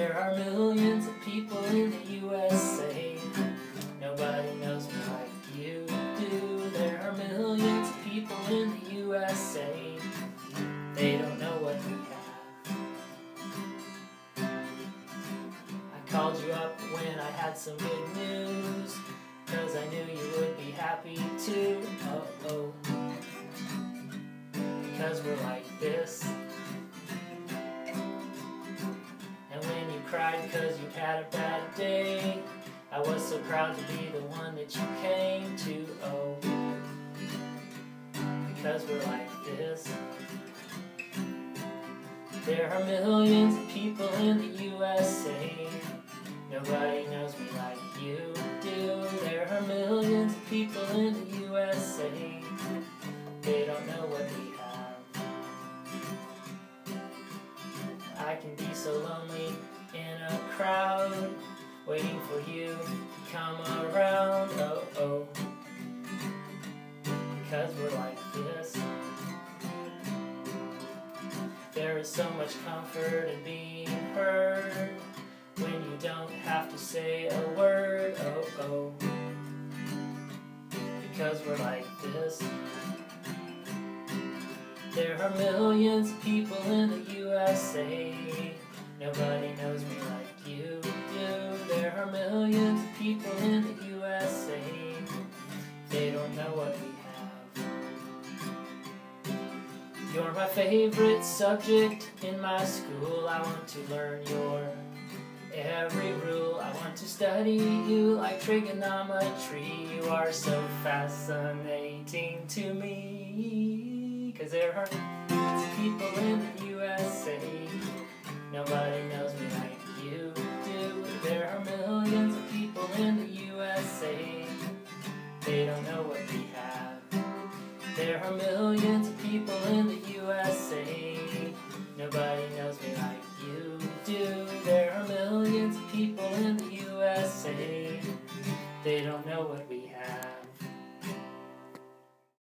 There are millions of people in the USA. Nobody knows me like you do. There are millions of people in the USA. They don't know what we have. I called you up when I had some good news, 'cause I knew you would be happy too. Oh, because we're like this. And when you cried 'cause you had a bad day, I was so proud to be the one that you came to. Oh, because we're like this. There are millions of people in the USA. Nobody knows me like you do. There are millions of people in the USA. They don't know what we have. I can be so lonely in a crowd, waiting for you to come around. Oh, because we're like this. There is so much comfort in being heard when you don't have to say a word. Oh, because we're like this. There are millions of people in the USA. Nobody knows me like you do. There are millions of people in the USA. They don't know what we have. You're my favorite subject in my school. I want to learn your every rule. I want to study you like trigonometry. You are so fascinating to me. 'Cause there are people in the USA. Nobody knows me like you do. There are millions of people in the USA. They don't know what we have. There are millions of people in the USA. Nobody knows me like